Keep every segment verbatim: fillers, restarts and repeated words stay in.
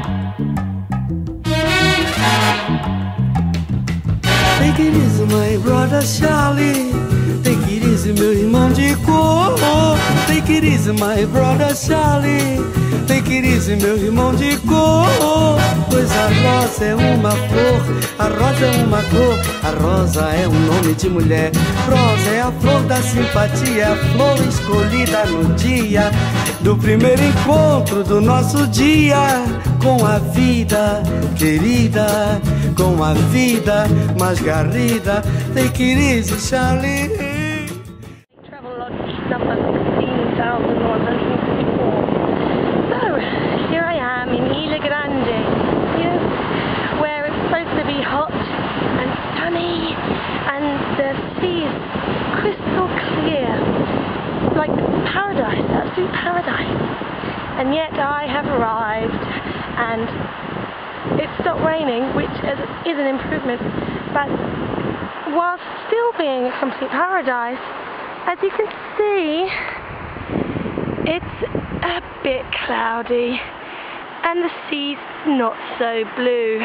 Take it easy, my brother Charlie. Take it easy, meu irmão de cor. Take it easy, my brother Charlie. Take it easy, meu irmão de cor. Pois a rosa é uma flor, a rosa é uma cor, a rosa é um nome de mulher. Rosa é a flor da simpatia, é a flor escolhida no dia do primeiro encontro do nosso dia com a vida querida, com a vida mais garrida. Take it easy, Charlie. Travel lodge number sixteen thousand one hundred fifty-four. So, here I am in Isla Grande, yes, where it's supposed to be hot and sunny and the sea is crystal clear, like paradise, absolute paradise. And yet I have arrived and it stopped raining, which is an improvement, but whilst still being a complete paradise, as you can see, it's a bit cloudy and the sea's not so blue.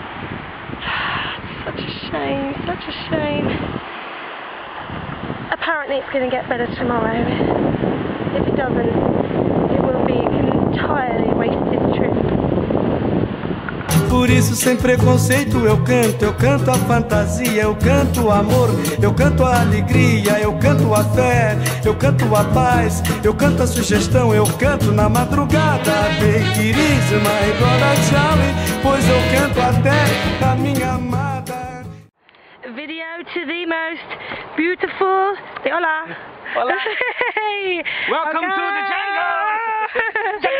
Such a shame, such a shame. Apparently it's going to get better tomorrow. If it doesn't, it will be an entirely wasted trip. Por isso, sem preconceito, eu canto, eu canto a fantasia, eu canto o amor, eu canto a alegria, eu canto a fé, eu canto a paz, eu canto a sugestão, eu canto na madrugada. Take it easy, my brother Charlie, pois eu canto até a minha amada. Video to the most beautiful. Say hola. Hola. Hey. Welcome okay. to the jungle.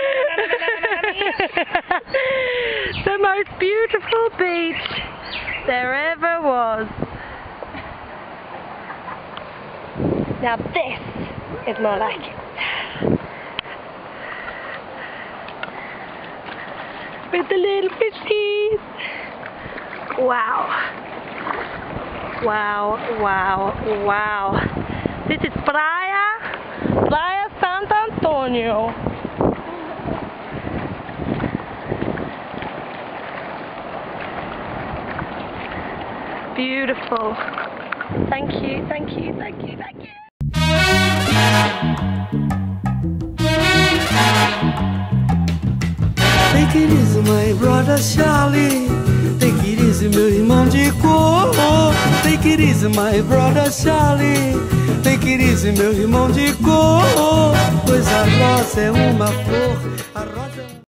The most beautiful beach there ever was. Now this is more like it. With the little fishies. Wow. Wow, wow, wow. This is Playa, Playa Santo Antonio. Beautiful. Thank you, thank you, thank you, thank you. Take it easy, my brother Charlie. Take it easy, meu irmão de cor. Take it easy, my brother Charlie. Take it easy, meu irmão de cor. Pois a rosa é uma flor, a rosa é um...